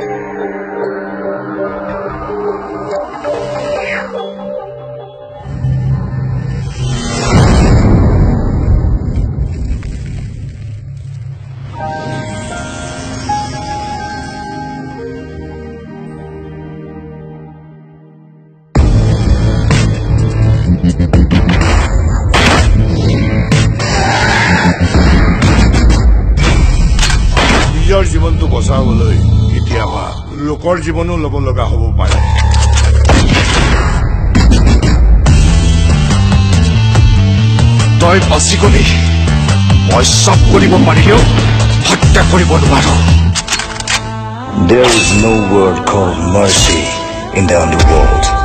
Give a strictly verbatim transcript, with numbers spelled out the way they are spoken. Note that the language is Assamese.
নিজৰ জীৱনটো বচাবলৈ কেতিয়াবা লোকৰ জীৱনো ল'ব লগা হ'ব পাৰে তই বাচি গলি মই চব কৰিব পাৰিলেও হত্যা কৰিব নোৱাৰো There is no word called mercy in the underworld.